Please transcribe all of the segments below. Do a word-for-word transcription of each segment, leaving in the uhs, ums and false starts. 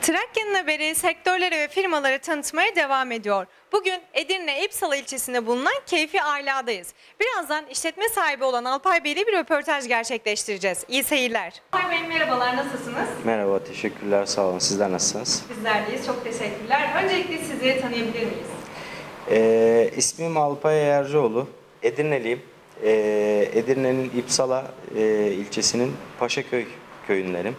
Trakya'nın haberi sektörleri ve firmaları tanıtmaya devam ediyor. Bugün Edirne İpsala ilçesinde bulunan Keyfi Ala'dayız. Birazdan işletme sahibi olan Alpay Bey ile bir röportaj gerçekleştireceğiz. İyi seyirler. Alpay Bey merhabalar, nasılsınız? Merhaba, teşekkürler, sağ olun. Sizler nasılsınız? Bizler deyiz, çok teşekkürler. Öncelikle sizleri tanıyabilir miyiz? Ee, ismim Alpay Ayarcıoğlu, Edirneliyim. Ee, Edirne'nin İpsala e, ilçesinin Paşaköy köyündenim.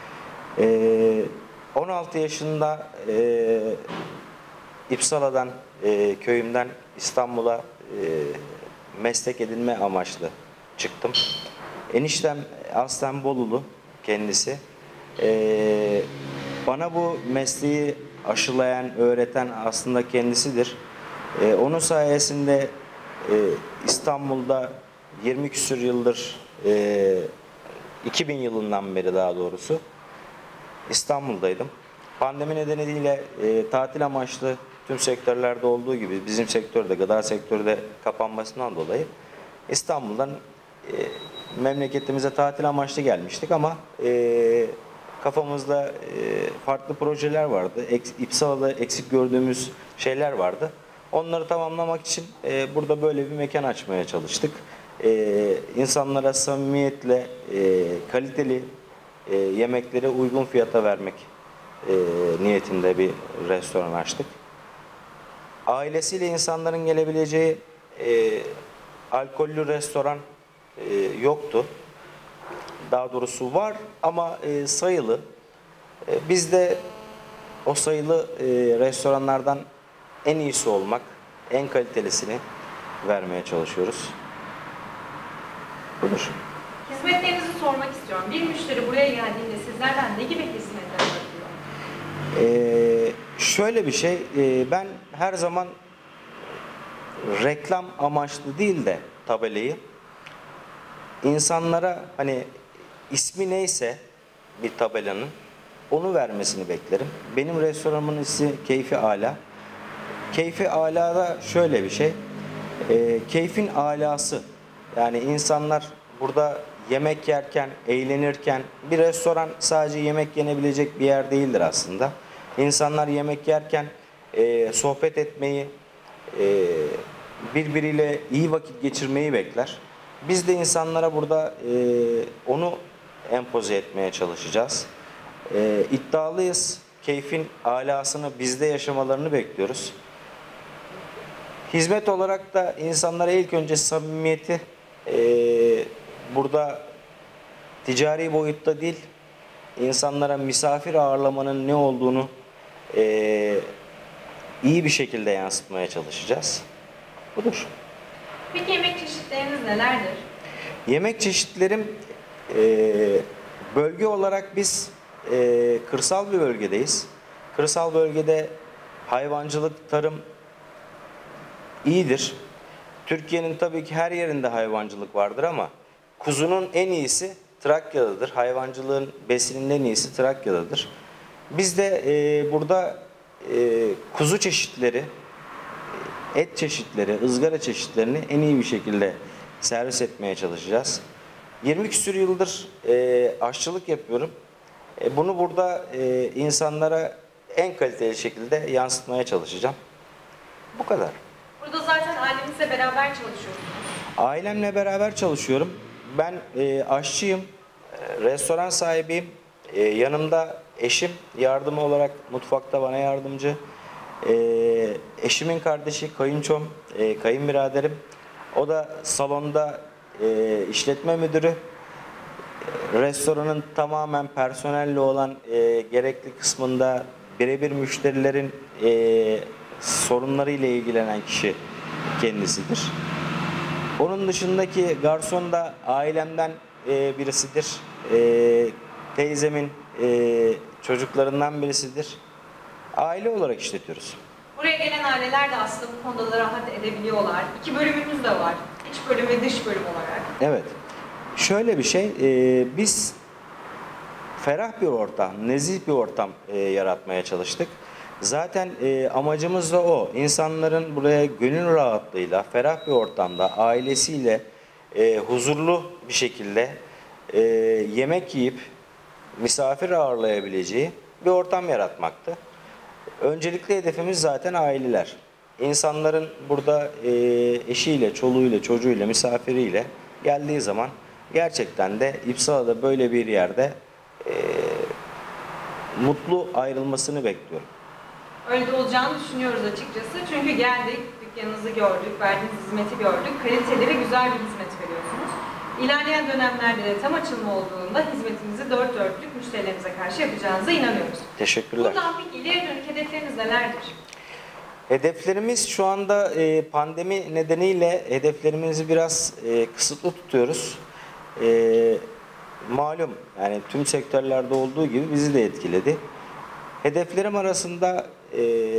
Ee, on altı yaşında e, İpsala'dan, e, köyümden İstanbul'a e, meslek edinme amaçlı çıktım. Eniştem aslen Bolulu kendisi. Ee, bana bu mesleği aşılayan, öğreten aslında kendisidir. Ee, onun sayesinde e, İstanbul'da yirmi küsur yıldır, e, iki bin yılından beri daha doğrusu İstanbul'daydım. Pandemi nedeniyle e, tatil amaçlı tüm sektörlerde olduğu gibi bizim sektörde, gıda sektörü de kapanmasından dolayı İstanbul'dan e, memleketimize tatil amaçlı gelmiştik ama e, kafamızda e, farklı projeler vardı. Eks, İpsala'da eksik gördüğümüz şeyler vardı. Onları tamamlamak için e, burada böyle bir mekan açmaya çalıştık. E, insanlara samimiyetle, e, kaliteli e, yemekleri uygun fiyata vermek e, niyetinde bir restoran açtık. Ailesiyle insanların gelebileceği e, alkollü restoran e, yoktu. Daha doğrusu var ama e, sayılı. E, biz de o sayılı e, restoranlardan en iyisi olmak, en kalitelisini vermeye çalışıyoruz. Budur. Hizmetlerinizi sormak istiyorum. Bir müşteri buraya geldiğinde sizlerden ne gibi hizmetler alıyor? Ee, şöyle bir şey, e, ben her zaman reklam amaçlı değil de tabelayı insanlara hani ismi neyse bir tabelanın onu vermesini beklerim. Benim restoranımın ismi Keyfi Ala. Keyfi Ala'da şöyle bir şey, e, keyfin alası, yani insanlar burada yemek yerken, eğlenirken, bir restoran sadece yemek yenebilecek bir yer değildir aslında. İnsanlar yemek yerken e, sohbet etmeyi, e, birbiriyle iyi vakit geçirmeyi bekler. Biz de insanlara burada e, onu empoze etmeye çalışacağız. E, iddialıyız. Keyfin alasını bizde yaşamalarını bekliyoruz. Hizmet olarak da insanlara ilk önce samimiyeti e, burada ticari boyutta değil, insanlara misafir ağırlamanın ne olduğunu e, iyi bir şekilde yansıtmaya çalışacağız. Budur. Peki yemek çeşitleriniz nelerdir? Yemek çeşitlerim e, bölge olarak biz e, kırsal bir bölgedeyiz. Kırsal bölgede hayvancılık, tarım iyidir. Türkiye'nin tabii ki her yerinde hayvancılık vardır ama kuzunun en iyisi Trakya'dadır. Hayvancılığın besinin en iyisi Trakya'dadır. Biz de e, burada e, kuzu çeşitleri, et çeşitleri, ızgara çeşitlerini en iyi bir şekilde servis etmeye çalışacağız. yirmi küsur yıldır e, aşçılık yapıyorum. E, bunu burada e, insanlara en kaliteli şekilde yansıtmaya çalışacağım. Bu kadar. Burada zaten ailenizle beraber çalışıyorsunuz. Ailemle beraber çalışıyorum. Ben e, aşçıyım, e, restoran sahibiyim. E, yanımda eşim yardım olarak mutfakta bana yardımcı. E, eşimin kardeşi kayınçom, e, kayınbiraderim. O da salonda e, işletme müdürü. E, restoranın tamamen personelle olan e, gerekli kısmında birebir müşterilerin e, sorunlarıyla ilgilenen kişi kendisidir. Onun dışındaki garson da ailemden e, birisidir. E, teyzemin e, çocuklarından birisidir. Aile olarak işletiyoruz. Buraya gelen aileler de aslında bu konuda da rahat edebiliyorlar. İki bölümümüz de var. İç bölüm ve dış bölüm olarak. Evet. Şöyle bir şey, e, biz ferah bir ortam, nezih bir ortam e, yaratmaya çalıştık. Zaten e, amacımız da o. İnsanların buraya gönül rahatlığıyla, ferah bir ortamda, ailesiyle e, huzurlu bir şekilde e, yemek yiyip misafir ağırlayabileceği bir ortam yaratmaktı. Öncelikli hedefimiz zaten aileler. İnsanların burada e, eşiyle, çoluğuyla, çocuğuyla, misafiriyle geldiği zaman gerçekten de İpsala'da böyle bir yerde e, mutlu ayrılmasını bekliyorum. Öyle de olacağını düşünüyoruz açıkçası. Çünkü geldik, dükkanınızı gördük, verdiğiniz hizmeti gördük. Kaliteli ve güzel bir hizmet veriyorsunuz. İlerleyen dönemlerde de tam açılma olduğunda hizmetinizi dört dörtlük müşterilerimize karşı yapacağınıza inanıyoruz. Teşekkürler. Buradan peki ileri dönük hedefleriniz nelerdir? Hedeflerimiz şu anda e, pandemi nedeniyle hedeflerimizi biraz e, kısıtlı tutuyoruz. E, malum yani tüm sektörlerde olduğu gibi bizi de etkiledi. Hedeflerim arasında e,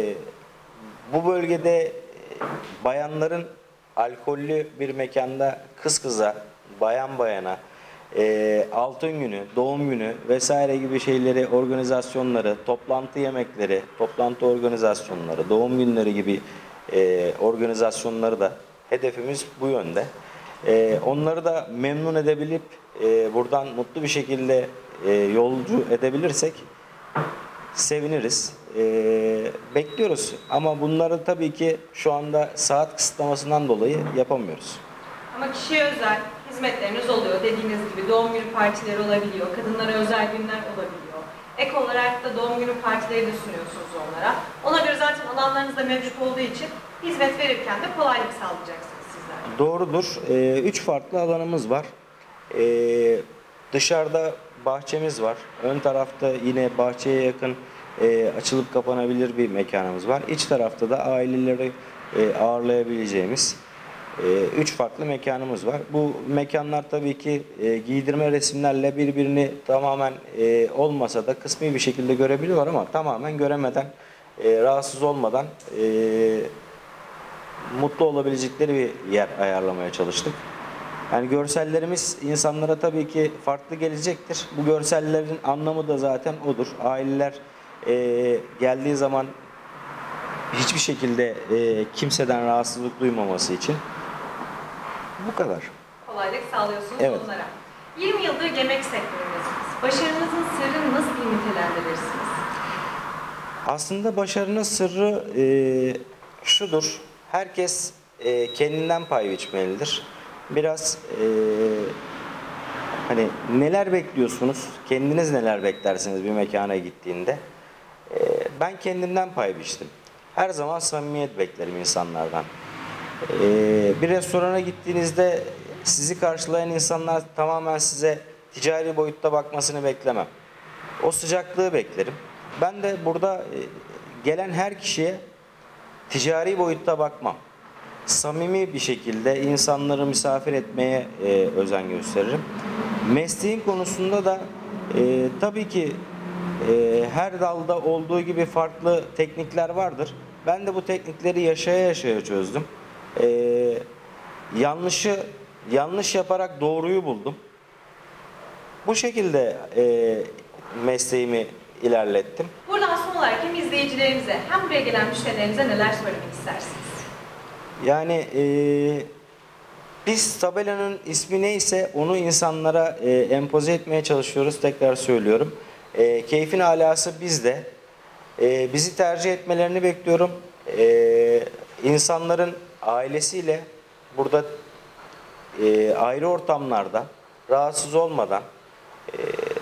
bu bölgede e, bayanların alkollü bir mekanda kız kıza, bayan bayana, e, altın günü, doğum günü vesaire gibi şeyleri, organizasyonları, toplantı yemekleri, toplantı organizasyonları, doğum günleri gibi e, organizasyonları da hedefimiz bu yönde. E, onları da memnun edebilip e, buradan mutlu bir şekilde e, yolcu edebilirsek seviniriz. Ee, bekliyoruz ama bunları tabii ki şu anda saat kısıtlamasından dolayı yapamıyoruz. Ama kişiye özel hizmetleriniz oluyor. Dediğiniz gibi doğum günü partileri olabiliyor, kadınlara özel günler olabiliyor. Ek olarak da doğum günü partileri de sunuyorsunuz onlara. Ona göre zaten alanlarınız da mevcut olduğu için hizmet verirken de kolaylık sağlayacaksınız sizler. Doğrudur. Ee, üç farklı alanımız var. Ee, dışarıda bahçemiz var. Ön tarafta yine bahçeye yakın e, açılıp kapanabilir bir mekanımız var. İç tarafta da aileleri e, ağırlayabileceğimiz e, üç farklı mekanımız var. Bu mekanlar tabii ki e, giydirme resimlerle birbirini tamamen e, olmasa da kısmi bir şekilde görebiliyorlar ama tamamen göremeden, e, rahatsız olmadan e, mutlu olabilecekleri bir yer ayarlamaya çalıştık. Yani görsellerimiz insanlara tabii ki farklı gelecektir. Bu görsellerin anlamı da zaten odur. Aileler e, geldiği zaman hiçbir şekilde e, kimseden rahatsızlık duymaması için bu kadar. Kolaylık sağlıyorsunuz Evet. onlara. yirmi yıldır yemek sektöründesiniz. Başarınızın sırrını nasıl nitelendirirsiniz? Aslında başarının sırrı e, şudur. Herkes e, kendinden pay biçmelidir. Biraz e, hani neler bekliyorsunuz? Kendiniz neler beklersiniz bir mekana gittiğinde? E, ben kendimden pay biçtim. Her zaman samimiyet beklerim insanlardan. E, bir restorana gittiğinizde sizi karşılayan insanlar tamamen size ticari boyutta bakmasını beklemem. O sıcaklığı beklerim. Ben de burada e, gelen her kişiye ticari boyutta bakmam. Samimi bir şekilde insanları misafir etmeye e, özen gösteririm. Mesleğin konusunda da e, tabii ki e, her dalda olduğu gibi farklı teknikler vardır. Ben de bu teknikleri yaşaya yaşaya çözdüm. E, yanlışı yanlış yaparak doğruyu buldum. Bu şekilde e, mesleğimi ilerlettim. Buradan son olarak hem izleyicilerimize hem buraya gelen müşterilerimize neler söylemek istersiniz? Yani e, biz tabelanın ismi neyse onu insanlara e, empoze etmeye çalışıyoruz. Tekrar söylüyorum. E, keyfin alası bizde. E, bizi tercih etmelerini bekliyorum. E, insanların ailesiyle burada e, ayrı ortamlarda rahatsız olmadan e,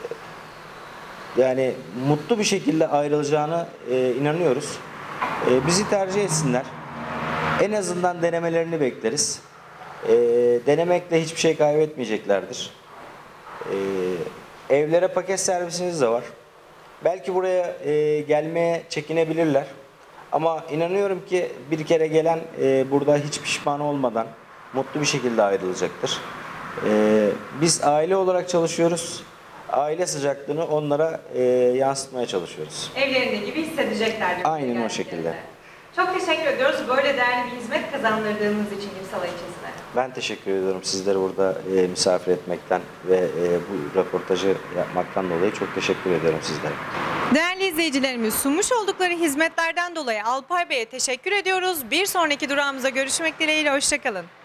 yani mutlu bir şekilde ayrılacağını e, inanıyoruz. E, bizi tercih etsinler. En azından denemelerini bekleriz. E, denemekle hiçbir şey kaybetmeyeceklerdir. E, evlere paket servisimiz de var. Belki buraya e, gelmeye çekinebilirler. Ama inanıyorum ki bir kere gelen e, burada hiç pişman olmadan mutlu bir şekilde ayrılacaktır. E, biz aile olarak çalışıyoruz. Aile sıcaklığını onlara e, yansıtmaya çalışıyoruz. Evlerinde gibi hissedeceklerdir. Aynen o geldiklerinde. şekilde. Çok teşekkür ediyoruz böyle değerli bir hizmet kazandırdığınız için İpsala ilçesine. Ben teşekkür ediyorum sizleri burada e, misafir etmekten ve e, bu röportajı yapmaktan dolayı çok teşekkür ediyorum sizlere. Değerli izleyicilerimiz, sunmuş oldukları hizmetlerden dolayı Alpay Bey'e teşekkür ediyoruz. Bir sonraki durağımıza görüşmek dileğiyle, hoşçakalın.